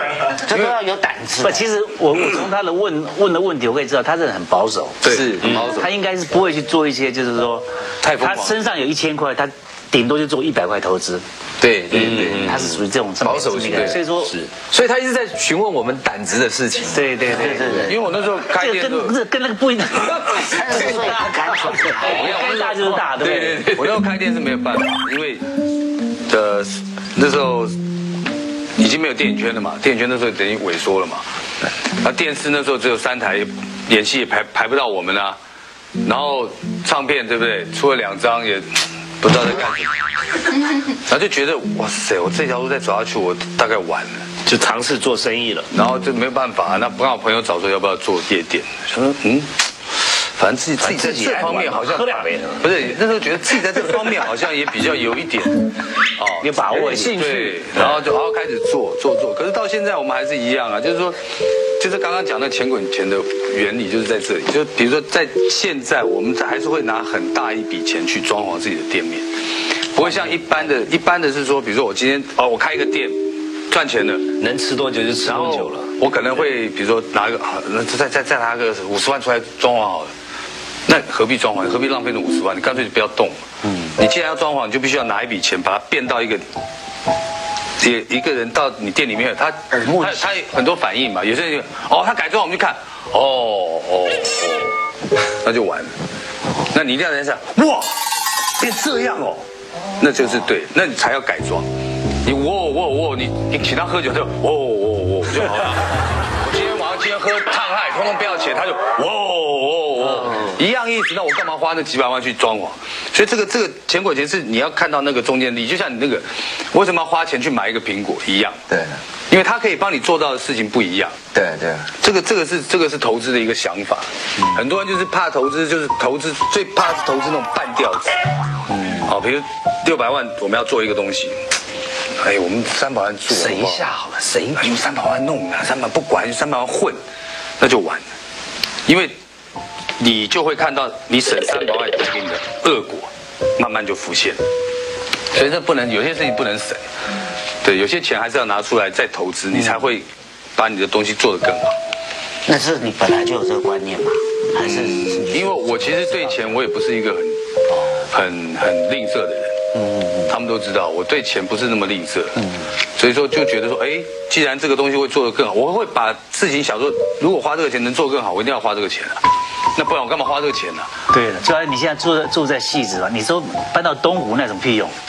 这都要有胆子。 不，其实我我从他的问问的问题，我可以知道他是很保守， 是很保守。 他应该是不会去做一些，就是说，他身上有一千块，他顶多就做一百块投资。 对对对， 他是属于这种保守型的， 所以说是，所以他一直在询问我们胆子的事情。 对对对对对， 因为我那时候开店跟这跟那个不一样， 三十岁他敢闯， 该大就是大，对不对？ 对对，我那时候开店是没有办法，因为呃那时候已经没有电影圈了嘛，电影圈那时候等于萎缩了嘛，那电视那时候只有三台，演戏也排排不到我们啊，然后唱片对不对？出了两张也。不知道在干什么，然后就觉得哇塞，我这条路再走下去，我大概完了， 就尝试做生意了。 然后就没有办法，那不让我朋友找说要不要做夜店，想说嗯，反正自己自己在这方面好像喝两杯， 不是那时候觉得自己在这方面好像也比较有一点哦， 有把握兴趣，然后就好好开始做做做。可是到现在我们还是一样啊，就是说，就是刚刚讲的钱滚钱的原理就是在这里，就比如说在现在我们还是会拿很大一笔钱去装潢自己的店面，不会像一般的，一般的是说，比如说我今天哦我开一个店赚钱了， 能吃多久就吃多久了。 我可能会比如说拿一个那再再再拿个五十万出来装潢好了。那何必装潢？何必浪费那五十万？你干脆就不要动。嗯，你既然要装潢，你就必须要拿一笔钱把它变到一个，一一个人到你店里面，他他他很多反应嘛。有些人就哦，他改装，我们去看，哦哦哦，那就完了。那你一定要在想，哇，变这样哦，那就是对，那你才要改装。你我我我你你请他喝酒，他就我我我就好了。我今天晚上今天喝烫害，通通不要钱，他就我我我一样意思。那我干嘛花那几百万去装潢？所以这个这个钱滚钱是你要看到那个中间力，就像你那个为什么要花钱去买一个苹果一样？ 对， 因为它可以帮你做到的事情不一样。 对对， 这个这个是这个是投资的一个想法。嗯、很多人就是怕投资，就是投资最怕是投资那种半吊子。嗯，好，比如六百万我们要做一个东西。哎，我们三百万做，省一下好了，省一用三百万弄啊，三百不管，用三百万混，那就完了，因为你就会看到你省三百万带给你的恶果，慢慢就浮现。所以这不能有些事情不能省，对，有些钱还是要拿出来再投资，你才会把你的东西做得更好。 那是你本来就有这个观念吗？还是？ 嗯，因为我其实对钱我也不是一个很很很吝啬的人。嗯，他们都知道我对钱不是那么吝啬，嗯，所以说就觉得说，哎，既然这个东西会做得更好，我会把事情想说，如果花这个钱能做得更好，我一定要花这个钱啊，那不然我干嘛花这个钱呢？ 对了，主要你现在住在住在汐止嘛，你说搬到东湖那种屁用？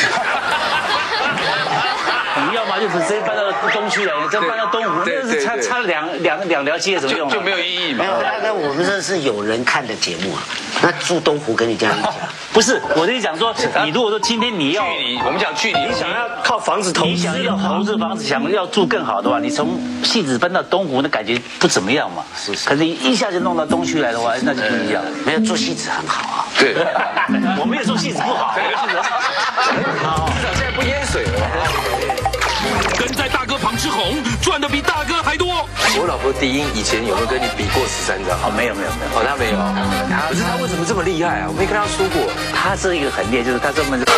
你要么就直接搬到东区来，再搬到东湖，那是差差两两两条街怎么用？ 就没有意义嘛。 没有，那那我们这是有人看的节目啊。那住东湖跟你这样一讲， 不是，我跟你讲说，你如果说今天你要距离，我们讲距离， 你想要靠房子投资， 你想要投资房子，想要住更好的话，你从汐止搬到东湖，那感觉不怎么样嘛。是是。可是一下就弄到东区来的话，那就不一样。 没有住汐止很好啊。 对， 我没有说汐止不好，汐止好， 至少现在不淹水了。 跟在大哥旁吃红，赚的比大哥还多。 我老婆迪英以前有没有跟你比过十三张？ 哦，没有没有没有， 哦，他没有。可是他为什么这么厉害啊？我没跟他说过。 他是一个很厉害，就是他专门是。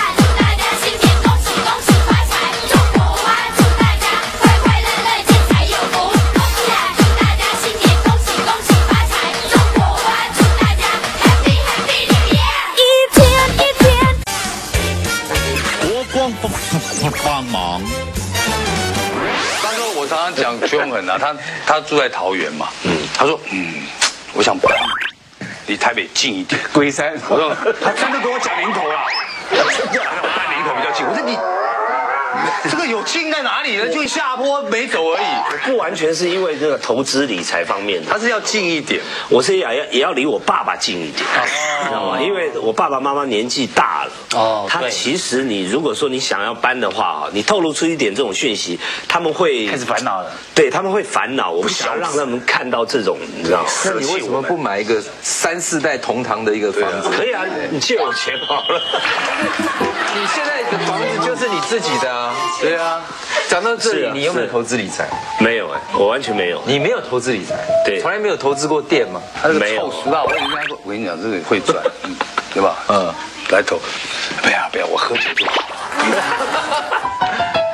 帮忙， 大哥，我常常讲凶狠啊，他他住在桃园嘛，嗯，他说嗯，我想搬离台北近一点， 龟山。 我说他真的跟我讲林口啦，真的，他林口比较近。我说你这个有近在哪里呢？就下坡没走而已， 不完全是因为这个投资理财方面的， 他是要近一点。 我是也要也要离我爸爸近一点，你知道吗？因为我爸爸妈妈年纪大了，哦，他其实你如果说你想要搬的话啊，你透露出一点这种讯息，他们会开始烦恼了。 对，他们会烦恼，我不想让他们看到这种，你知道吗？ 那你为什么不买一个三四代同堂的一个房子？ 可以啊，你借我钱好了。 你现在的房子就是你自己的啊。 对啊， 讲到这里， 啊、 你有没有投资理财？ 没有哎、欸，我完全没有。 你没有投资理财？ 对， 从来没有投资过店吗？ 他是臭俗辣，我跟他说，我跟你讲，这个会赚，嗯，对吧？嗯，来投。不要不要，我喝酒就好。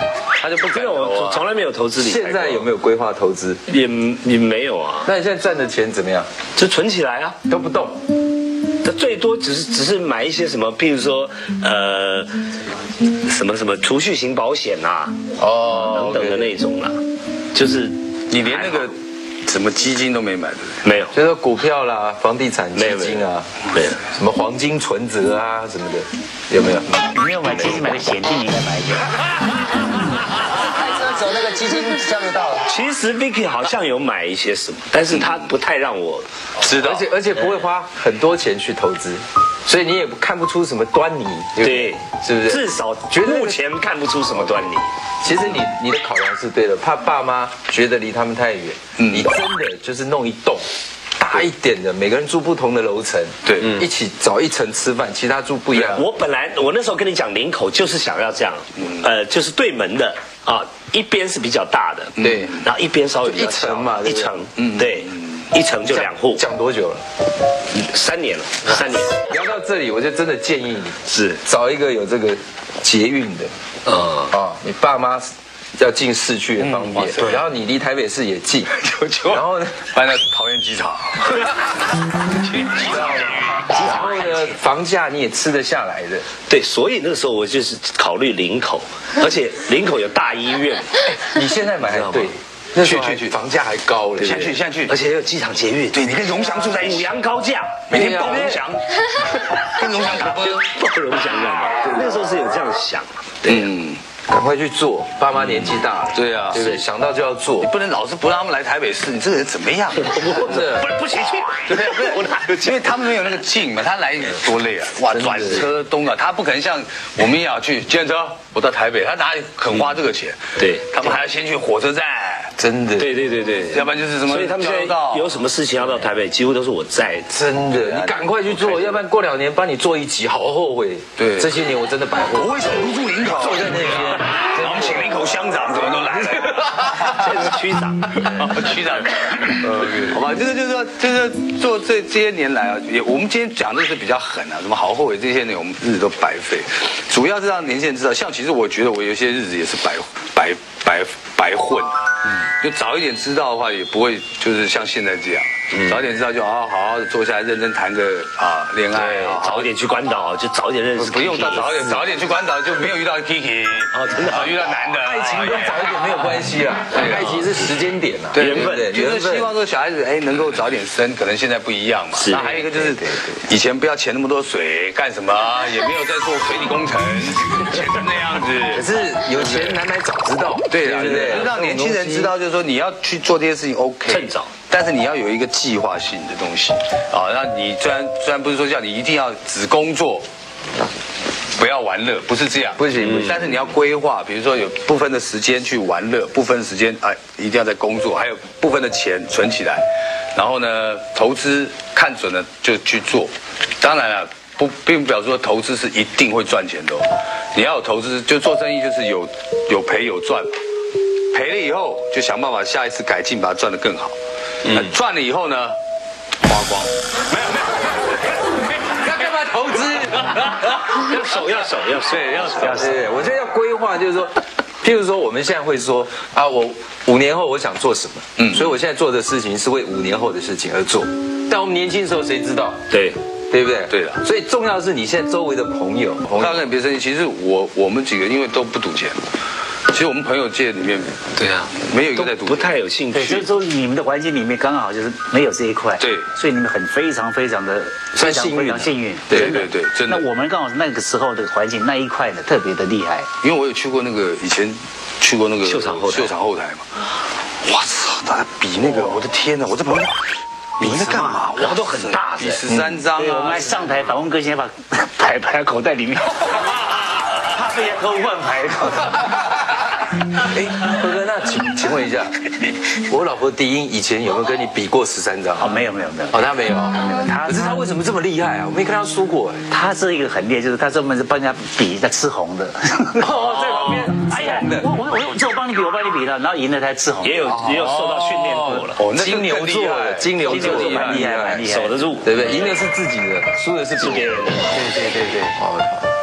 他就不敢投啊。 我从来没有投资理财。 现在有没有规划投资？ 也也没有啊。 那你现在赚的钱怎么样？ 就存起来啊， 都不动。 这最多只是只是买一些什么，譬如说呃什么什么储蓄型保险呐，哦等等的那种啦，就是你连那个什么基金都没买，对不对？ 没有， 就是股票啦、房地产基金啊， 没有什么黄金存折啊什么的，有没有？ 你没有买基金，买个险金，你应该买一个。 开车走那个基金这样就到了。 其实 Vicky 好像有买一些什么，但是他不太让我知道， 而且而且不会花很多钱去投资，所以你也看不出什么端倪， 对， 是不是？ 至少目前看不出什么端倪。 其实你你的考量是对的，怕爸妈觉得离他们太远，你真的就是弄一栋大一点的，每个人住不同的楼层，对，一起找一层吃饭，其他住不一样。 我本来我那时候跟你讲林口就是想要这样，呃，就是对门的啊，一边是比较大的， 对， 然后一边稍微一层嘛， 一层，嗯，对，一层就两户。 讲多久了？ 三年了，三年。 聊到这里，我就真的建议你是找一个有这个捷运的，嗯啊，你爸妈要进市区也方便，然后你离台北市也近，然后呢搬到桃园机场， 然后呢房价你也吃得下来的， 对，所以那时候我就是考虑林口，而且林口有大医院， 你现在买还对。那去去去，房价还高了。 现在去，现在去， 而且还有机场捷运。 对，你跟荣祥住在一起， 五羊高架， 每天抱荣祥，跟荣祥打波， 抱荣祥干嘛？那个时候是有这样想。 嗯，赶快去做，爸妈年纪大了。 对啊， 对不对？想到就要做， 你不能老是不让他们来台北市，你这个人怎么样？ 不是， 不不许去。对，不是我哪有？因为他们没有那个劲嘛，他来多累啊！哇，转车东啊，他不可能像我们也要去计程车，我到台北，他哪里肯花这个钱？ 对， 他们还要先去火车站。 真的， 对对对对， 要不然就是什么？ 所以他们现在有什么事情要到台北，几乎都是我在。 真的，你赶快去做，要不然过两年帮你做一集，好后悔。对，这些年我真的白活。 我为什么不住林口？ 坐在那边， 然后请林口乡长怎么都来了， 这是区长， 区长。好吧，这个就是说，就是做这这些年来啊，也我们今天讲的是比较狠啊，什么好后悔这些年我们日子都白费，主要是让年轻人知道，像其实我觉得我有些日子也是白白白白混。嗯，就早一点知道的话，也不会就是像现在这样。嗯、早一点知道就好好好好的坐下来认真谈个啊恋爱啊。 早一点去关岛就早一点认识。 不用到早一点，早一点去关岛就没有遇到 Kiki 哦，真的啊，遇到男的。 爱情跟早一点没有关系啊，爱情是时间点啊， 缘分。就是希望说小孩子哎能够早点生，可能现在不一样嘛。那还有一个就是以前不要潜那么多水，干什么也没有在做水利工程，潜成那样子。 可是有钱难买早知道， 对啊，对对，让年轻人知道，就是说你要去做这些事情 OK， 趁早， 但是你要有一个计划性的东西啊。那你虽然虽然不是说叫你一定要只工作，不要玩乐，不是这样， 不行不行。 但是你要规划，比如说有部分的时间去玩乐，部分的时间哎一定要在工作，还有部分的钱存起来，然后呢投资看准了就去做。当然了。不，并不表示说投资是一定会赚钱的、哦。你要有投资，就做生意就是有有赔有赚，赔了以后就想办法下一次改进，把它赚得更好。嗯，赚了以后呢，花光。没有没有， 要干嘛投资？ 要守要守要守要守要守。对，我觉得要规划，就是说，譬如说我们现在会说啊，我五年后我想做什么，嗯，所以我现在做的事情是为五年后的事情而做。但我们年轻的时候谁知道？ 对。 对不对？ 对的， 所以重要的是你现在周围的朋友。 当然别生气，其实我我们几个因为都不赌钱，其实我们朋友界里面，对啊，没有一个在赌， 不太有兴趣。 对，所以说你们的环境里面刚好就是没有这一块。 对， 所以你们很非常非常的非常非常幸运。 对对对，真的。 那我们刚好那个时候的环境那一块呢特别的厉害， 因为我有去过那个以前去过那个秀场后秀场后台嘛，哇操，大家比那个，我的天哪，我在旁边。你们在干嘛？ 哇，都很大， 比十三张啊！ 我们还上台访问歌先把牌排在口袋里面，怕被人偷换牌。 哎，哥哥，那请请问一下，我老婆迪英以前有没有跟你比过十三张？ 哦，没有没有没有。 哦，他没有，他可是他为什么这么厉害啊？我没看他输过哎。 他是一个很厉害，就是他专门是帮人家比在吃红的。 哦，在旁边， 哎呀，我我我就我帮你比，我帮你比了，然后赢了才吃红。 也有也有受到训练过了。 哦，金牛座，金牛座蛮厉害蛮厉害， 守得住， 对不对？赢的是自己的，输的是别人的。 对对对对。 哦。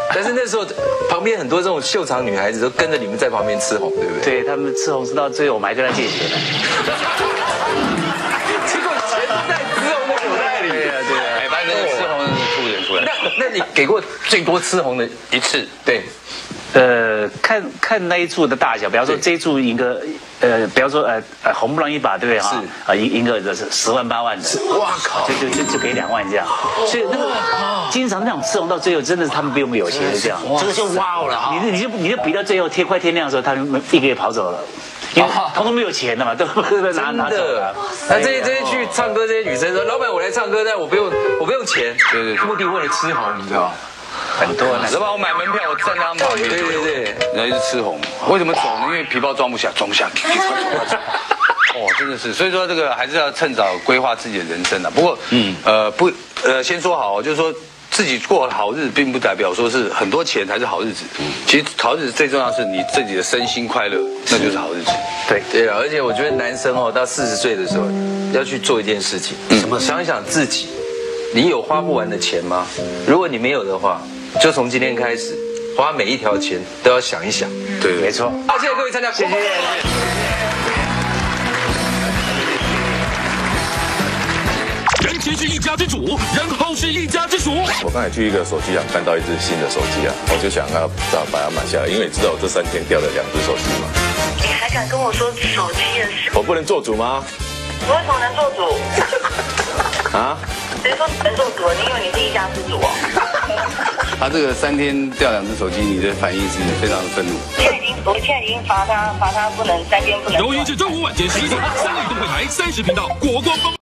但是那时候旁边很多这种秀场女孩子都跟着你们在旁边吃红，对不对？ 对他们吃红吃到最后，我们还跟他借钱呢。 结果钱在吃红的口袋里。 对啊对啊，哎，反正吃红是吐点出来。 那那你给过最多吃红的一次？对。 呃，看看那一注的大小，比方说这一注赢个，呃，比方说呃呃红不让一把，对不对哈？啊，赢赢个就是十万八万的， 哇靠， 就就就就给两万这样。所以那个经常那种吃红到最后，真的是他们比我们有钱的这样。 这个就哇了哈！ 你你就你就比到最后天快天亮的时候，他们一个也跑走了。因为通通没有钱了嘛，都都拿拿走了。 那这些这些去唱歌这些女生说，老板我来唱歌，但我不用我不用钱， 对对， 目的为了吃红，你知道吗？ 很多人，老板我买门票，我站他们旁边， 对对对， 然后一直吃红。为什么走呢？因为皮包装不下，装不下。哦，真的是，所以说这个还是要趁早规划自己的人生啊。不过，嗯，呃，不，呃，先说好，就是说自己过好日子，并不代表说是很多钱才是好日子。其实好日子最重要的是你自己的身心快乐，那就是好日子。 对对啊，而且我觉得男生哦，到四十岁的时候要去做一件事情，什么？想一想自己，你有花不完的钱吗？如果你没有的话，就从今天开始，花每一条钱都要想一想。 对， 没错。 好，谢谢各位参加，谢谢。 人前是一家之主，人后是一家之主。 我刚才去一个手机行看到一只新的手机啊，我就想要找把它买下来，因为你知道我这三天掉了两只手机嘛。 你还敢跟我说手机的事？ 我不能做主吗？ 我为什么能做主？ 啊？ 谁说你能做主？你以为你是一家之主哦？ 他这个三天掉两只手机，你的反应是非常的愤怒。 现在已经，我现在已经罚他，罚他不能三天不能。 由于是周五晚间十一点，三立动会台三十频道国光帮。